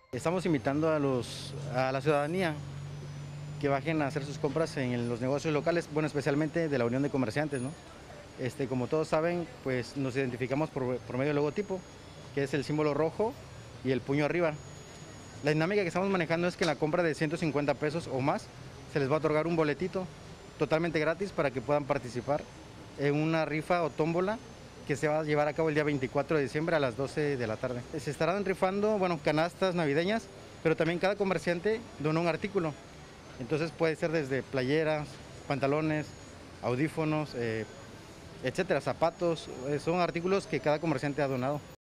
Estamos invitando a la ciudadanía que bajen a hacer sus compras en los negocios locales, bueno, especialmente de la Unión de Comerciantes, ¿no? Como todos saben, pues nos identificamos por medio del logotipo, que es el símbolo rojo y el puño arriba. La dinámica que estamos manejando es que en la compra de 150 pesos o más se les va a otorgar un boletito totalmente gratis para que puedan participar en una rifa o tómbola que se va a llevar a cabo el día 24 de diciembre a las 12 de la tarde. Se estarán rifando, bueno, canastas navideñas, pero también cada comerciante dona un artículo. Entonces puede ser desde playeras, pantalones, audífonos, etcétera, zapatos, son artículos que cada comerciante ha donado.